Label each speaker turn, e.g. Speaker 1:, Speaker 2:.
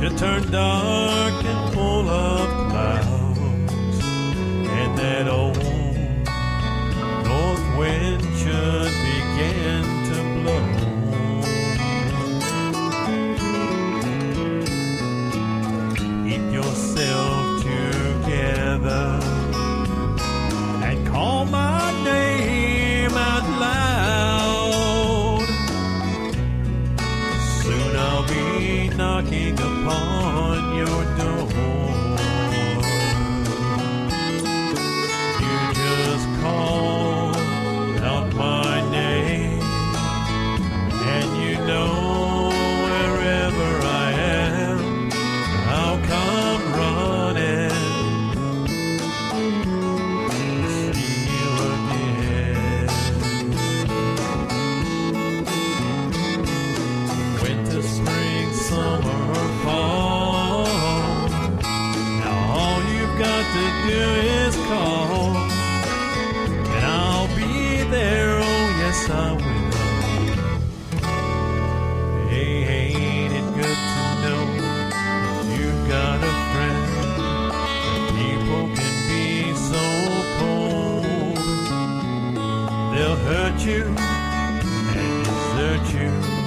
Speaker 1: should turn dark and full of clouds, and that old north wind should begin to blow. Keep yourself together and call my name out loud. Soon I'll be knocking upon your door. You just call out my name, and you know wherever I am, I'll come running to see you again. Winter, spring, summer, fall. Now all you've got to do is call, and I'll be there. Oh yes, I will. Hey, ain't it good to know that you've got a friend? That people can be so cold. They'll hurt you and desert you